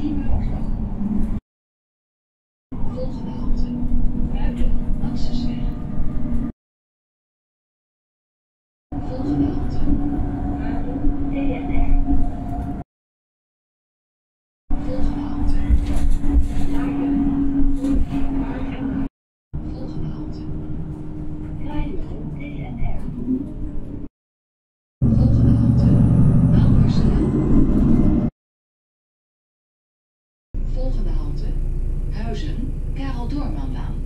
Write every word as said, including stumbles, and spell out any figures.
tien minuten afslag. Volgende halte. Buiten Nansensweg. Volgende halte. Buiten D N R. Volgende halte. Leiden. Wagen. Volgende halte. Leiden D N R. Volgende halte. Aalberstraat. Volgende halte. Huizen, Karel Doormanlaan.